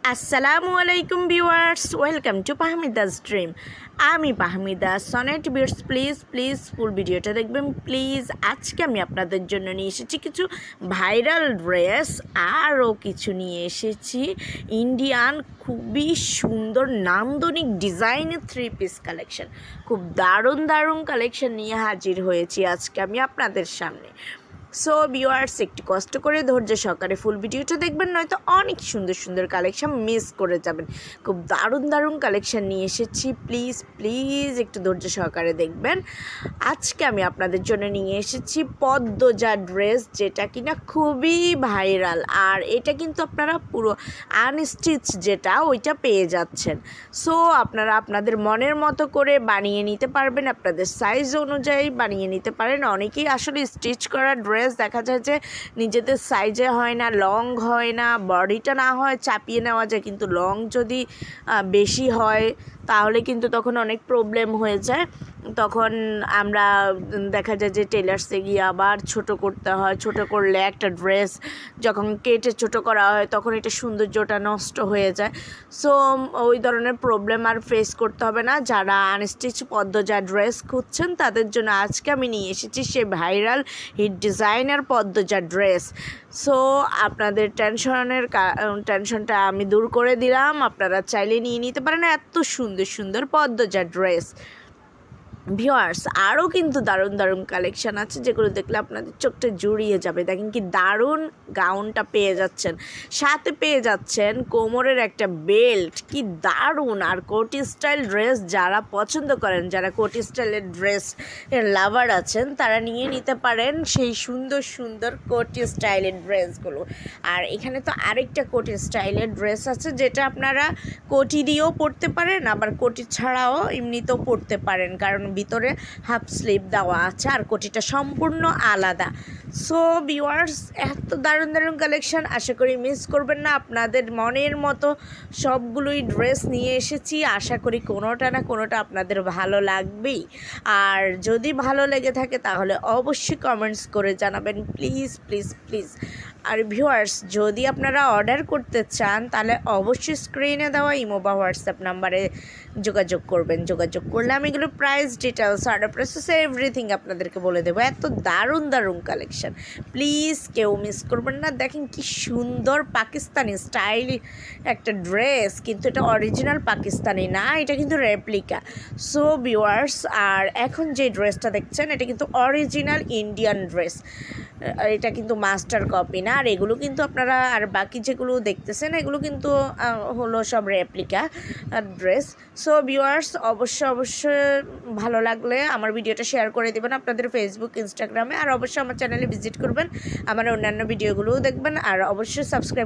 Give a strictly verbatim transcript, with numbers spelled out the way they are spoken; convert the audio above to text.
আসসালামু আলাইকুম viewers, welcome to Pahmida's dream. আমি Pahmida Sonet viewers, please please full ভিডিওটা দেখবেন প্লিজ। আজকে আমি আপনাদের জন্য নিয়ে এসেছি কিছু ভাইরাল ড্রেস, আরও কিছু নিয়ে এসেছি ইন্ডিয়ান খুবই সুন্দর নান্দনিক ডিজাইনের থ্রি পিস কালেকশন। খুব দারুণ দারুণ কালেকশন নিয়ে হাজির হয়েছি আজকে আমি আপনাদের সামনে। সো ভিউয়ার্স, একটু কষ্ট করে ধৈর্য সহকারে ফুল ভিডিওটা দেখবেন, নয়তো অনেক সুন্দর সুন্দর কালেকশন মিস করে যাবেন। খুব দারুণ দারুণ কালেকশন নিয়ে এসেছি, প্লিজ প্লিজ একটু ধৈর্য সহকারে দেখবেন। আজকে আমি আপনাদের জন্য নিয়ে এসেছি পদ্মজা ড্রেস, যেটা কিনা খুবই ভাইরাল। আর এটা কিন্তু আপনারা পুরো আনস্টিচ যেটা ওইটা পেয়ে যাচ্ছেন। সো আপনারা আপনাদের মনের মতো করে বানিয়ে নিতে পারবেন, আপনাদের সাইজ অনুযায়ী বানিয়ে নিতে পারেন। অনেকেই আসলে স্টিচ করা ড্রেস দেখা যায় যে নিজেদের সাইজে হয় না, লং হয় না, বডিটা না হয় চাপিয়ে নেওয়া যায়, কিন্তু লং যদি বেশি হয় তাহলে কিন্তু তখন অনেক প্রবলেম হয়ে যায়। তখন আমরা দেখা যায় যে টেলার্সে গিয়ে আবার ছোট করতে হয়। ছোট করলে একটা ড্রেস যখন কেটে ছোট করা হয় তখন এটা সৌন্দর্যটা নষ্ট হয়ে যায়। সো ওই ধরনের প্রবলেম আর ফেস করতে হবে না। যারা আনস্টিচ পদ্মজা ড্রেস খুঁজছেন তাদের জন্য আজকে আমি নিয়ে এসেছি সে viral hit designer Padmaja dress. So আপনাদের টেনশনের টেনশনটা আমি দূর করে দিলাম, আপনারা চাইলে নিয়ে নিতে পারেন এত সুন্দর সুন্দর পদ্মজা ড্রেস। ভিউয়ার্স, আরও কিন্তু দারুণ দারুণ কালেকশান আছে যেগুলো দেখলে আপনাদের চোখটা জুড়িয়ে যাবে। দেখেন কি দারুণ গাউনটা পেয়ে যাচ্ছেন, সাথে পেয়ে যাচ্ছেন কোমরের একটা বেল্ট, কি দারুণ। আর কোটি স্টাইল ড্রেস যারা পছন্দ করেন, যারা কোটি স্টাইলের ড্রেস এর লাভার আছেন, তারা নিয়ে নিতে পারেন সেই সুন্দর সুন্দর কোটি স্টাইলের ড্রেসগুলো। আর এখানে তো আরেকটা কোটি স্টাইলের ড্রেস আছে যেটা আপনারা কোটি দিয়েও পরতে পারেন, আবার কোটি ছাড়াও এমনিতেও পরতে পারেন, কারণ ভিতরে হাফ স্লিভ দেওয়া আছে আর কোটিটা সম্পূর্ণ আলাদা। সো ভিউয়ার্স, এত দারুণ দারুণ কালেকশন, আশা করি মিস করবেন না। আপনাদের মনের মতো সবগুলোই ড্রেস নিয়ে এসেছি, আশা করি কোনোটা না কোনোটা আপনাদের ভালো লাগবেই। আর যদি ভালো লেগে থাকে তাহলে অবশ্যই কমেন্টস করে জানাবেন প্লিজ প্লিজ প্লিজ। আর ভিউয়ার্স, যদি আপনারা অর্ডার করতে চান তাহলে অবশ্যই স্ক্রিনে দেওয়া ইমো বা হোয়াটসঅ্যাপ নাম্বারে যোগাযোগ করবেন। যোগাযোগ করলে আমি এগুলো price details, order process everything আপনাদেরকে বলে দেবো। এত দারুণ দারুণ কালেকশন, প্লিজ কেউ মিস করবেন না। দেখেন কি সুন্দর পাকিস্তানি স্টাইল একটা ড্রেস, কিন্তু এটা অরিজিনাল পাকিস্তানি না, এটা কিন্তু রেপ্লিকা। সো ভিউয়ার্স, আর এখন যে ড্রেসটা দেখছেন এটা কিন্তু অরিজিনাল ইন্ডিয়ান ড্রেস, এটা কিন্তু মাস্টার কপি না। আর এগুলো কিন্তু আপনারা, আর বাকি যেগুলো দেখতেছেন এগুলো কিন্তু হলো সব রেপ্লিকা ড্রেস। সো ভিউয়ার্স, অবশ্যই অবশ্যই ভালো লাগলে আমার ভিডিওটা শেয়ার করে দেবেন আপনাদের ফেসবুক, ইনস্টাগ্রামে। আর অবশ্যই আমার চ্যানেলে ভিজিট করবেন, আমার অন্যান্য ভিডিওগুলোও দেখবেন। আর অবশ্যই সাবস্ক্রাইব